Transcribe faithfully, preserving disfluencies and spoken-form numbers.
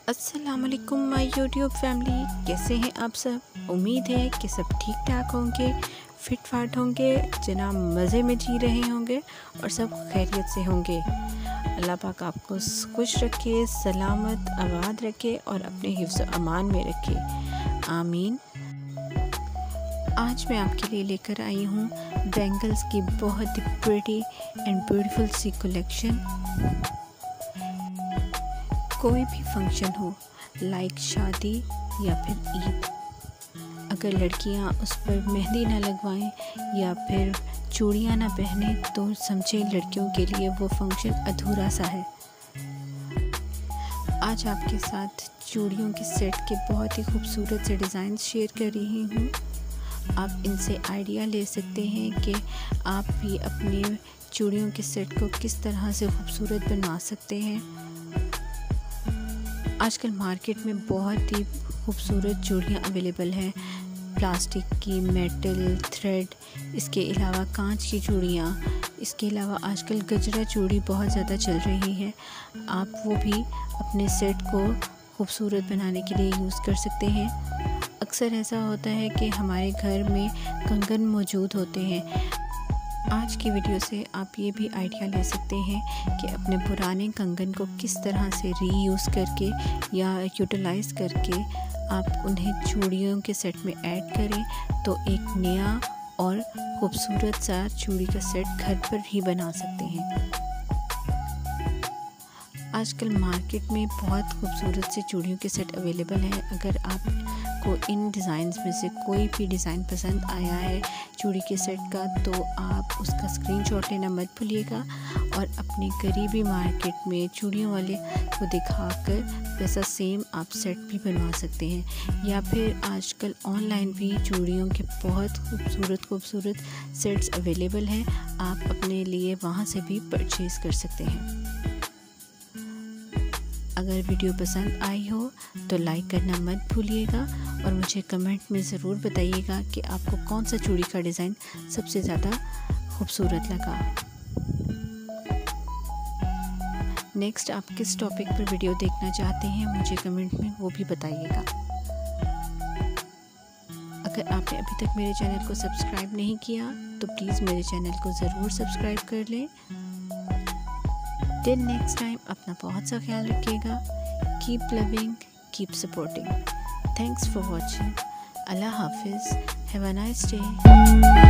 अस्सलाम वालेकुम my YouTube family, कैसे हैं आप सब। उम्मीद है कि सब ठीक ठाक होंगे, फिट फाट होंगे, जनाब मज़े में जी रहे होंगे और सब खैरियत से होंगे। अल्लाह पाक आपको खुश रखे, सलामत आबाद रखे और अपने हिफ्ज़ अमान में रखे, आमीन। आज मैं आपके लिए लेकर आई हूँ बैंगल्स की बहुत ही प्रिटी एंड ब्यूटीफुल सी कलेक्शन। कोई भी फंक्शन हो, लाइक शादी या फिर ईद, अगर लड़कियां उस पर मेहंदी ना लगवाएं या फिर चूड़ियां ना पहने तो समझे लड़कियों के लिए वो फंक्शन अधूरा सा है। आज आपके साथ चूड़ियों के सेट के बहुत ही खूबसूरत से डिज़ाइन शेयर कर रही हूँ। आप इनसे आइडिया ले सकते हैं कि आप भी अपने चूड़ियों के सेट को किस तरह से खूबसूरत बना सकते हैं। आजकल मार्केट में बहुत ही खूबसूरत चूड़ियाँ अवेलेबल हैं, प्लास्टिक की, मेटल, थ्रेड, इसके अलावा कांच की चूड़ियाँ, इसके अलावा आजकल गजरा चूड़ी बहुत ज़्यादा चल रही है। आप वो भी अपने सेट को खूबसूरत बनाने के लिए यूज़ कर सकते हैं। अक्सर ऐसा होता है कि हमारे घर में कंगन मौजूद होते हैं। आज की वीडियो से आप ये भी आइडिया ले सकते हैं कि अपने पुराने कंगन को किस तरह से रीयूज़ करके या यूटिलाइज़ करके आप उन्हें चूड़ियों के सेट में ऐड करें तो एक नया और खूबसूरत सा चूड़ी का सेट घर पर ही बना सकते हैं। आजकल मार्केट में बहुत खूबसूरत से चूड़ियों के सेट अवेलेबल हैं। अगर आपको इन डिज़ाइंस में से कोई भी डिज़ाइन पसंद आया है चूड़ी के सेट का तो आप उसका स्क्रीनशॉट लेना मत भूलिएगा और अपने करीबी मार्केट में चूड़ियों वाले को दिखाकर वैसा सेम आप सेट भी बनवा सकते हैं। या फिर आजकल ऑनलाइन भी चूड़ियों के बहुत खूबसूरत खूबसूरत सेट्स अवेलेबल हैं, आप अपने लिए वहाँ से भी परचेज़ कर सकते हैं। अगर वीडियो पसंद आई हो तो लाइक करना मत भूलिएगा और मुझे कमेंट में ज़रूर बताइएगा कि आपको कौन सा चूड़ी का डिज़ाइन सबसे ज़्यादा खूबसूरत लगा। नेक्स्ट आप किस टॉपिक पर वीडियो देखना चाहते हैं मुझे कमेंट में वो भी बताइएगा। अगर आपने अभी तक मेरे चैनल को सब्सक्राइब नहीं किया तो प्लीज़ मेरे चैनल को ज़रूर सब्सक्राइब कर लें। टिल नेक्स्ट टाइम अपना बहुत सा ख्याल रखिएगा। Keep loving, keep supporting. Thanks for watching. अल्लाह हाफिज़। Have a nice day.